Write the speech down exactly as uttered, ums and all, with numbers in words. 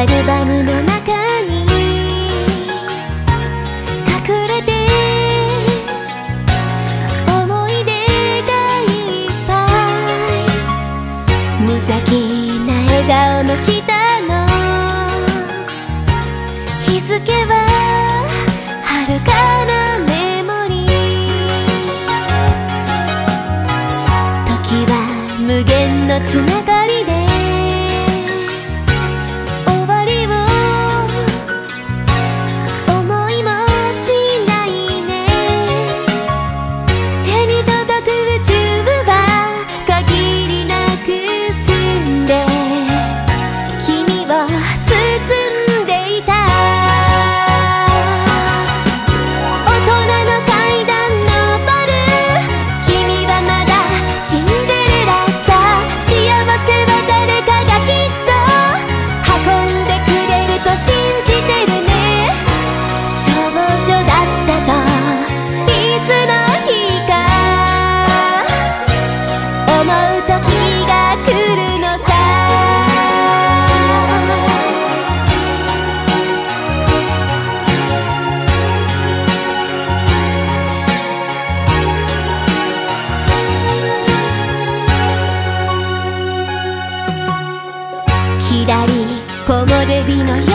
アルバムの中に隠れて思い出がいっぱい、無邪気な笑顔の下の日付は遥かなメモリー。時は無限のつながりで終わりを思いもしないね。手に届く宇宙は限りなく澄んで君を包んでいた。大人の階段登る君はまだシンデレラさ。幸せは誰かがきっと運んでくれると信じてるね。少女だったといつの日か思う時が来るのさ。きらり木漏れ日の夜